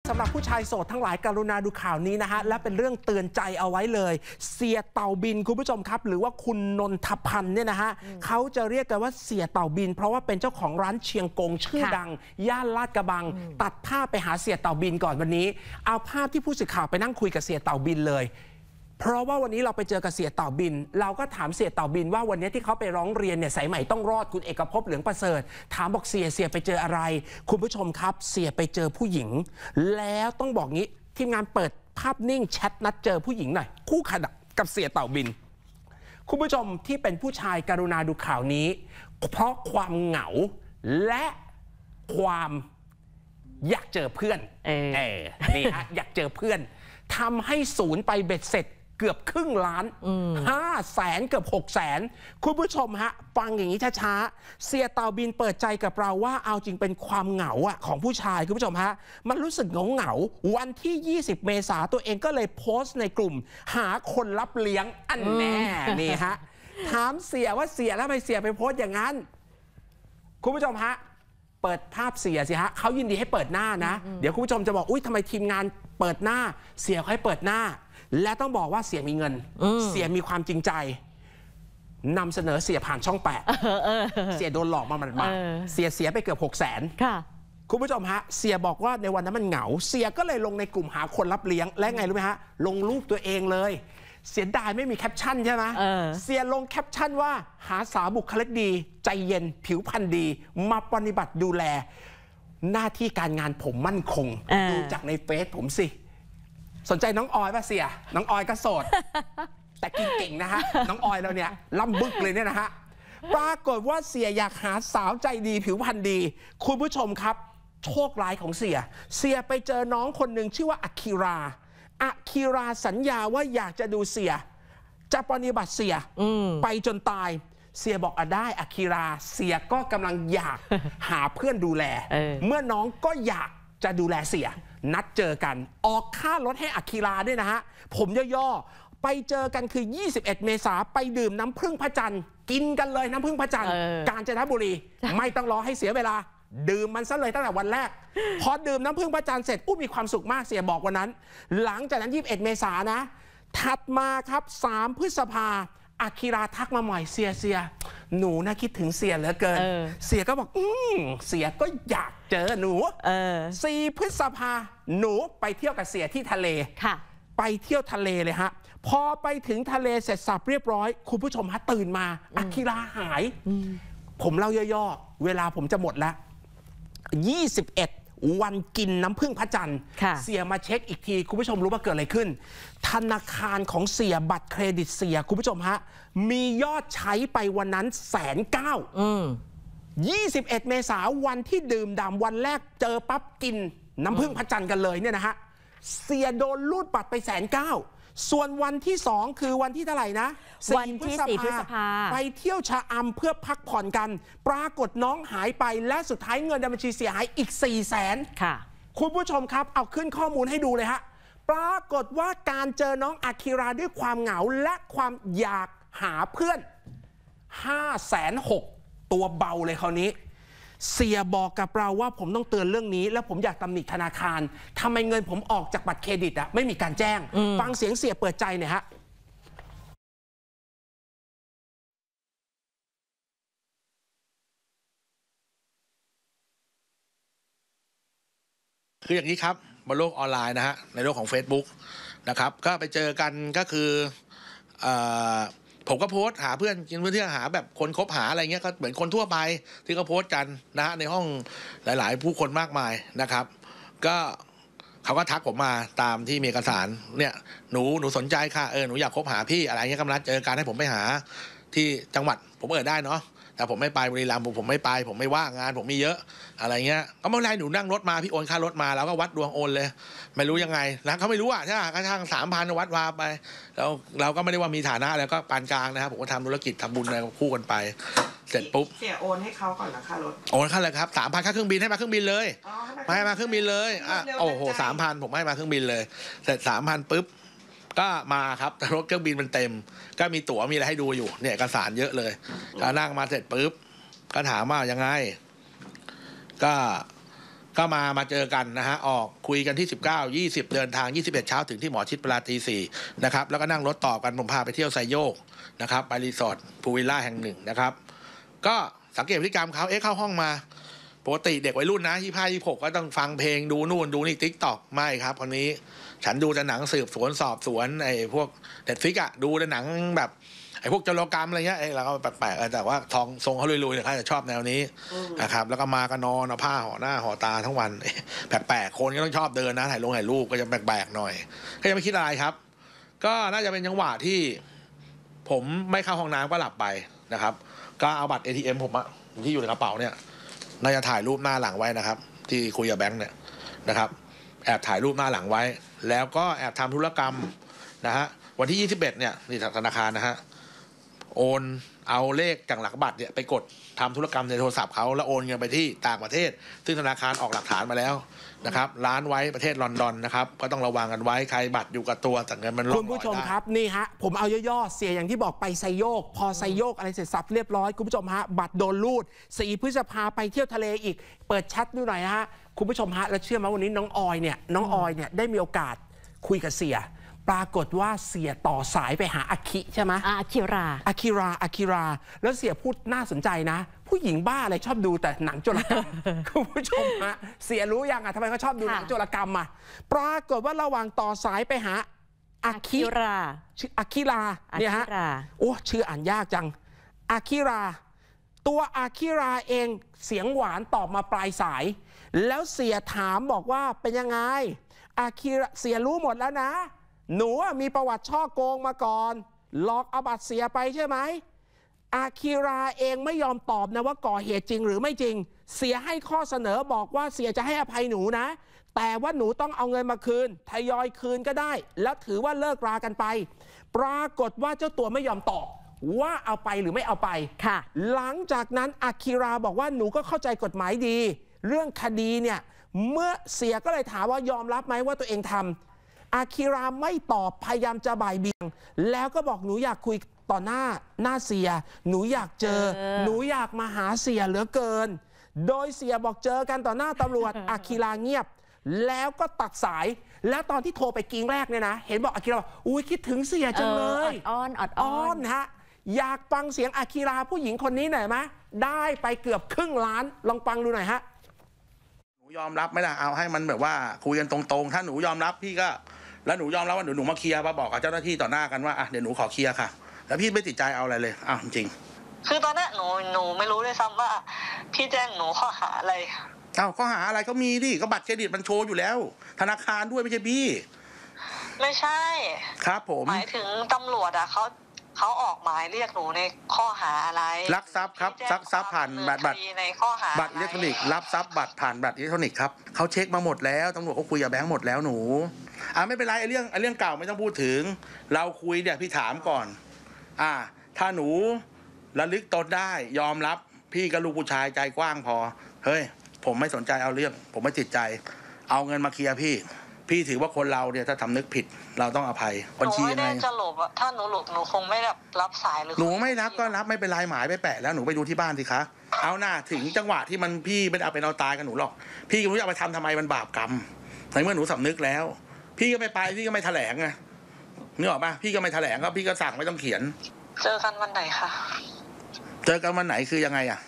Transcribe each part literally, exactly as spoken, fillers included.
สำหรับผู้ชายโสดทั้งหลายกรุณาดูข่าวนี้นะฮะและเป็นเรื่องเตือนใจเอาไว้เลยเสียเต่าบินคุณผู้ชมครับหรือว่าคุณนนทพันธ์เนี่ยนะฮะเขาจะเรียกกันว่าเสียเต่าบินเพราะว่าเป็นเจ้าของร้านเชียงกงชื่อดังย่านลาดกระบังตัดภาพไปหาเสียเต่าบินก่อนวันนี้เอาภาพที่ผู้สื่อข่าวไปนั่งคุยกับเสียเต่าบินเลยเพราะว่าวันนี้เราไปเจอกับเสียเต่าบินเราก็ถามเสียเต่าบินว่าวันนี้ที่เขาไปร้องเรียนเนี่ยสายใหม่ต้องรอดคุณเอกภพเหลืองประเสริฐถามบอกเสียเสียไปเจออะไรคุณผู้ชมครับเสียไปเจอผู้หญิงแล้วต้องบอกงี้ทีมงานเปิดภาพนิ่งแชทนัดเจอผู้หญิงหน่อยคู่ขนานกับเสียเต่าบินคุณผู้ชมที่เป็นผู้ชายกรุณาดูข่าวนี้เพราะความเหงาและความอยากเจอเพื่อนเออนี่ฮะอยากเจอเพื่อนทำให้ศูนย์ไปเบ็ดเสร็จเกือบครึ่งล้านห้าแสนเกือบหกแสนคุณผู้ชมฮะฟังอย่างนี้ช้าๆเสียเต่าบินเปิดใจกับเราว่าเอาจริงเป็นความเหงาอะของผู้ชายคุณผู้ชมฮะมันรู้สึกเหงาเหงาวันที่ยี่สิบเมษาตัวเองก็เลยโพสต์ในกลุ่มหาคนรับเลี้ยงอันแน่นี่ฮะถามเสียว่าเสียแล้วทำไมเสียไปโพสต์อย่างนั้นคุณผู้ชมฮะเปิดภาพเสียสิฮะเขายินดีให้เปิดหน้านะเดี๋ยวคุณผู้ชมจะบอกอุ้ยทำไมทีมงานเปิดหน้าเสียเขาให้เปิดหน้าและต้องบอกว่าเสียมีเงินเสียมีความจริงใจนำเสนอเสียผ่านช่องแปดเสียโดนหลอกมาหมาดๆเสียเสียไปเกือบหกแสนคุณผู้ชมฮะเสียบอกว่าในวันนั้นมันเหงาเสียก็เลยลงในกลุ่มหาคนรับเลี้ยงและไงรู้ไหมฮะลงรูปตัวเองเลยเสียดายไม่มีแคปชั่นใช่ไหมเสียลงแคปชั่นว่าหาสาวบุคลิกดีใจเย็นผิวพรรณดีมาปฏิบัติดูแลหน้าที่การงานผมมั่นคงดูจากในเฟซผมสิสนใจน้องออยป่ะเสียน้องออยก็โสดแต่กินเก่งนะฮะน้องออยเราเนี่ยล่ำบึกเลยเนี่ยนะฮะปรากฏว่าเสียอยากหาสาวใจดีผิวพรรณดีคุณผู้ชมครับโชคร้ายของเสียเสียไปเจอน้องคนหนึ่งชื่อว่าอาคิราอาคิราสัญญาว่าอยากจะดูเสียจะปฏิบัติเสียไปจนตายเสียบอกอ่ะได้อาคิราเสียก็กำลังอยากหาเพื่อนดูแลเ, เมื่อน้องก็อยากจะดูแลเสียนัดเจอกันออกค่ารถให้อาคิราด้วยนะฮะผมย่อๆไปเจอกันคือยี่สิบเอ็ดเมษาไปดื่มน้ำผึ้งพระจันทร์กินกันเลยน้ำผึ้งพระจันทร์กาญจนบุรีไม่ต้องรอให้เสียเวลาดื่มมันซะเลยตั้งแต่วันแรกพอดื่มน้ำผึ้งพระจันทร์เสร็จอู้มีความสุขมากเสียบอกวันนั้นหลังจากนั้นยี่สิบเอ็ดเมษายนนะถัดมาครับสามพฤษภาอาคิราทักมาใหม่เสียเสียหนูน่าคิดถึงเสียเหลือเกินเสียก็บอกอืมเสียก็อยากเจอหนูสี่พฤษภาหนูไปเที่ยวกับเสียที่ทะเลไปเที่ยวทะเลเลยฮะพอไปถึงทะเลเสร็จสับเรียบร้อยคุณผู้ชมฮะตื่นมาอาคิราหายผมเล่าย่อๆเวลาผมจะหมดแล้วยี่สิบเอ็ดวันกินน้ำผึ้งพระจันทร์เสียมาเช็คอีกทีคุณผู้ชมรู้ว่าเกิดอะไรขึ้นธนาคารของเสียบัตรเครดิตเสียคุณผู้ชมฮะมียอดใช้ไปวันนั้นแสนเก้ายี่สิบเอ็ดเมษายนวันที่ดื่มด่ำวันแรกเจอปั๊บกินน้ำผึ้งพระจันทร์กันเลยเนี่ยนะฮะเสียโดนรูดบัตรไปแสนเก้าส่วนวันที่สองคือวันที่เท่าไหร่นะวันที่สี่พฤษภาไปเที่ยวชะอำเพื่อพักผ่อนกันปรากฏน้องหายไปและสุดท้ายเงินในบัญชีเสียหายอีกสี่แสนค่ะคุณผู้ชมครับเอาขึ้นข้อมูลให้ดูเลยฮะปรากฏว่าการเจอน้องอาคิราด้วยความเหงาและความอยากหาเพื่อนห้าแสนหกตัวเบาเลยคราวนี้เสียบอกกับเราว่าผมต้องเตือนเรื่องนี้และผมอยากตำหนิธนาคารทำไมเงินผมออกจากบัตรเครดิตอะไม่มีการแจ้งฟังเสียงเสียเปิดใจหน่อยฮะคืออย่างนี้ครับบนโลกออนไลน์นะฮะในโลกของ Facebook นะครับก็ไปเจอกันก็คือผมก็โพสต์หาเพื่อนกินเพื่อนหาแบบคนคบหาอะไรเงี้ยก็เหมือนคนทั่วไปที่เขาโพสต์กันนะฮะในห้องหลายๆผู้คนมากมายนะครับก็เขาก็ทักผมมาตามที่มีเอกสารเนี่ยหนูหนูสนใจค่ะเออหนูอยากคบหาพี่อะไรเงี้ยกำลังเจอกันให้ผมไปหาที่จังหวัดผมเออได้เนาะแต่ผมไม่ไปบุรีรัมย์ผมผมไม่ไปผมไม่ว่างงานผมมีเยอะอะไรเงี้ยก็ไม่เป็นไรหนูนั่งรถมาพี่โอนค่ารถมาแล้วก็วัดดวงโอนเลยไม่รู้ยังไงนะเขาไม่รู้อ่ะใช่ไหมกระทั่งสามพันวัดวาไปแล้วเราก็ไม่ได้ว่ามีฐานะแล้วก็ปานกลางนะครับผมก็ทำธุรกิจทำบุญอะไรคู่กันไปเสร็จปุ๊บเสียโอนให้เขาก่อนนะค่ารถโอนค่าเลยครับสามพันค่าเครื่องบินให้มาเครื่องบินเลยให้มาเครื่องบินเลยอ่ะโอ้โหสามพันผมให้มาเครื่องบินเลยเสร็จสามพันปุ๊บก็มาครับแต่รถเครื่องบินมันเต็มก็มีตั๋วมีอะไรให้ดูอยู่เนี่ยเอกสารเยอะเลยก็นั่งมาเสร็จปุ๊บก็ถามว่ายังไงก็ก็มามาเจอกันนะฮะออกคุยกันที่สิบเก้า ยี่สิบเดินทางยี่สิบเอ็ดเช้าถึงที่หมอชิดเวลาตีสี่นะครับแล้วก็นั่งรถต่อกันผมพาไปเที่ยวไซโยกนะครับไปรีสอร์ทพูลวิลล่าแห่งหนึ่งนะครับก็สังเกตพฤติกรรมเขาเอ๊ะเข้าห้องมาปกติเด็กวัยรุ่นนะยี่ห้ายี่หกก็ต้องฟังเพลงดูนู่นดูนี่ติ๊กต็อกไม่ครับคนนี้ฉันดูแต่หนังสืบสวนสอบสวนไอ้พวกเด็ดฟิกอะดูแต่หนังแบบไอ้พวกจโลกรรมอะไรเงี้ยไอ้เราก็แปลกๆแต่ว่าทองทรงเขาลุยๆเนี่ยเขาจะชอบแนวนี้นะครับแล้วก็มากันนอนเอาผ้าห่อหน้าห่อตาทั้งวันแปลกๆคนก็ต้องชอบเดินนะถ่ายลงถ่ายรูปก็จะแปลกๆหน่อยก็ยังไม่คิดอะไรครับก็น่าจะเป็นจังหวะที่ผมไม่เข้าห้องน้ำก็หลับไปนะครับก็เอาบัตร เอ ที เอ็ม ผมอะที่อยู่ในกระเป๋าเนี่ยน่าจะถ่ายรูปหน้าหลังไว้นะครับที่คุยกับแบงค์เนี่ยนะครับแอบถ่ายรูปหน้าหลังไว้แล้วก็แอบทำธุรกรรมนะฮะวันที่ยี่สิบเอ็ดเนี่ยนี่ธนาคารนะฮะโอนเอาเลขจากหลักบัตรเนี่ยไปกดทำธุรกรรมในโทรศัพท์เขาแล้วโอนเงินไปที่ต่างประเทศซึ่งธนาคารออกหลักฐานมาแล้วนะครับร้านไว้ประเทศลอนดอนนะครับก็ต้องระวังกันไว้ใครบัตรอยู่กับตัวแต่เงินมันล่องลอยได้คุณผู้ชมครับนี่ฮะผมเอาย่อๆเสียอย่างที่บอกไปไซโยกพอไซโยกอะไรเสร็จสับเรียบร้อยคุณผู้ชมฮะบัตรโดนรูดสี่พฤษภาไปเที่ยวทะเลอีกเปิดแชทดูหน่อยฮะคุณผู้ชมฮะแล้วเชื่อไหมวันนี้น้องออยเนี่ยน้องออยเนี่ยได้มีโอกาสคุยกับเสียปรากฏว่าเสียต่อสายไปหาอาคิใช่ไหมอาคิราอาคิราอาคิราแล้วเสียพูดน่าสนใจนะผู้หญิงบ้าอะไรชอบดูแต่หนังโจรกรรม คุณผู้ชมฮะเสียรู้ยังอ่ะทำไมเขาชอบดูหนังโจรกรรมอ่ะปรากฏว่าระหว่างต่อสายไปหาอาคิราชื่ออาคิราเนี่ยฮะโอ้ชื่ออ่านยากจังอาคิราตัวอาคิราเองเสียงหวานตอบมาปลายสายแล้วเสียถามบอกว่าเป็นยังไงอาคิราเสียรู้หมดแล้วนะหนูมีประวัติช่อโกงมาก่อนหลอกเอาบัตรเสียไปใช่ไหมอาคิราเองไม่ยอมตอบนะว่าก่อเหตุจริงหรือไม่จริงเสียให้ข้อเสนอบอกว่าเสียจะให้อภัยหนูนะแต่ว่าหนูต้องเอาเงินมาคืนทยอยคืนก็ได้แล้วถือว่าเลิกรากันไปปรากฏว่าเจ้าตัวไม่ยอมตอบว่าเอาไปหรือไม่เอาไปค่ะหลังจากนั้นอาคิราบอกว่าหนูก็เข้าใจกฎหมายดีเรื่องคดีเนี่ยเมื่อเสียก็เลยถามว่ายอมรับไหมว่าตัวเองทำอาคิราไม่ตอบพยายามจะบ่ายเบี่ยงแล้วก็บอกหนูอยากคุยต่อหน้าหน้าเสียหนูอยากเจอหนูอยากมาหาเสียเหลือเกินโดยเสียบอกเจอกันต่อหน้าตำรวจ อาคิราเงียบแล้วก็ตัดสายแล้วตอนที่โทรไปกิ้งแรกเนี่ยนะเห็นบอกอาคิราอุ้ยคิดถึงเสียจังเลยอ้อนอดอ้อนฮะอยากฟังเสียงอาคิราผู้หญิงคนนี้หน่อยไหมได้ไปเกือบครึ่งล้านลองฟังดูหน่อยฮะหนูยอมรับไหมล่ะเอาให้มันแบบว่าคุยกันตรงๆถ้าหนูยอมรับพี่ก็แล้วหนูยอมรับว่าหนูหนูมาเคลียร์มาบอกกับเจ้าหน้าที่ต่อหน้ากันว่าอ่ะเดี๋ยวหนูขอเคลียร์ค่ะแล้วพี่ไม่ติดใจเอาอะไรเลยอ้าวจริงคือตอนนี้หนูหนูไม่รู้เลยซ้ำว่าพี่แจ้งหนูข้อหาอะไรอ้าวข้อหาอะไรก็มีดิก็บัตรเครดิตมันโชว์อยู่แล้วธนาคารด้วยไม่ใช่พี่ไม่ใช่ครับผมหมายถึงตำรวจอ่ะเขาเขาออกหมายเรียกหนูในข้อหาอะไรลักทรัพย์ครับลักทรัพย์ผ่านบัตรบัตรในข้อหาบัตรอิเล็กทรอนิกส์รับทรัพย์บัตรผ่านบัตรอิเล็กทรอนิกส์ครับเขาเช็คมาหมดแล้วตำรวจเขาคุยกับแบงค์หมดแล้วหนูอ่าไม่เป็นไรไอ้เรื่องไอ้เรื่องเก่าไม่ต้องพูดถึงเราคุยเนี่ยพี่ถามก่อนอ่าถ้าหนูระลึกตนได้ยอมรับพี่กับลูกผู้ชายใจกว้างพอเฮ้ยผมไม่สนใจเอาเรื่องผมไม่ติดใจเอาเงินมาเคลียร์พี่พี่ถือว่าคนเราเนี่ยถ้าทำนึกผิดเราต้องอภัยบัญชียังไงหนูไม่ได้จะหลบอะถ้าหนูหลบหนูคงไม่รับรับสายหรือหนูไม่รับก็รับไม่เป็นไรหมายไปแปะแล้วหนูไปดูที่บ้านสิคะเอาหน้าถึงจังหวะที่มันพี่ไม่เอาเป็นเอาตายกับหนูหรอกพี่ก็ไม่รู้จะไปทำทำไมมันบาปกรรมในเมื่อหนูสำนึกแล้วพี่ก็ไม่ไปพี่ก็ไม่แถลงไงนึกออกป่ะพี่ก็ไม่แถลงก็พี่ก็สั่งไม่ต้องเขียนเจอกันวันไหนคะเจอกันวันไหนคือยังไงอะ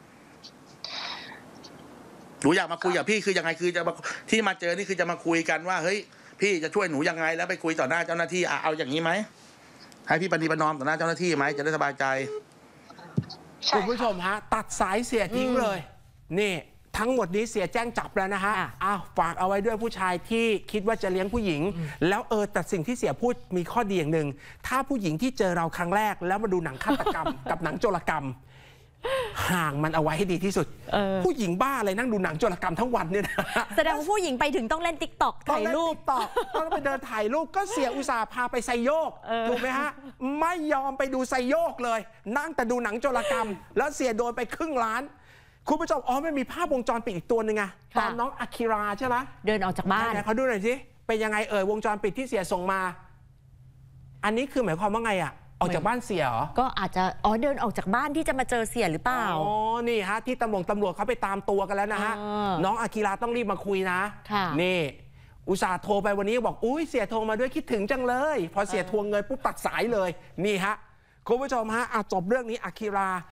หนูอยากมาคุยกับพี่คือยังไงคือจะมาที่มาเจอนี่คือจะมาคุยกันว่าเฮ้ยพี่จะช่วยหนูยังไงแล้วไปคุยต่อหน้าเจ้าหน้าที่เอาอย่างนี้ไหมให้พี่ปฏิบัตินอมต่อหน้าเจ้าหน้าที่ไหมจะได้สบายใจคุณผู้ชมฮะตัดสายเสียทิ้งเลยนี่ทั้งหมดนี้เสียแจ้งจับแล้วนะฮะอ้าวฝากเอาไว้ด้วยผู้ชายที่คิดว่าจะเลี้ยงผู้หญิงแล้วเออแต่สิ่งที่เสียพูดมีข้อดีอย่างหนึ่งถ้าผู้หญิงที่เจอเราครั้งแรกแล้วมาดูหนังฆาตกรรม กับหนังโจรกรรมห่างมันเอาไว้ให้ดีที่สุดผู้หญิงบ้าอะไรนั่งดูหนังโจรกรรมทั้งวันเนี่ยนะแสดงว่าผู้หญิงไปถึงต้องเล่นติ๊กต็อกถ่ายรูปต่อต้องไปเดินถ่ายรูปก็เสียอุตส่าห์พาไปไซโยกถูกไหมฮะไม่ยอมไปดูไซโยกเลยนั่งแต่ดูหนังโจรกรรมแล้วเสียโดนไปครึ่งล้านคุณผู้ชมอ๋อไม่มีภาพวงจรปิดอีกตัวหนึ่งอะตอนน้องอาคิราใช่ไหมเดินออกจากบ้านเขาดูหน่อยสิเป็นยังไงเอ่ยวงจรปิดที่เสียส่งมาอันนี้คือหมายความว่าไงอะออกจากบ้านเสียเหรอก็อาจจะอ๋อเดินออกจากบ้านที่จะมาเจอเสียหรือเปล่าอ๋อนี่ฮะที่ตำรวจตำรวจเขาไปตามตัวกันแล้วนะฮะน้องอากิระต้องรีบมาคุยนะนี่อุตส่าห์โทรไปวันนี้บอกอุ้ยเสียโทรมาด้วยคิดถึงจังเลยพอเสียทวงเงินปุ๊บตัดสายเลยนี่ฮะคุณผู้ชมฮะจบเรื่องนี้อากิระ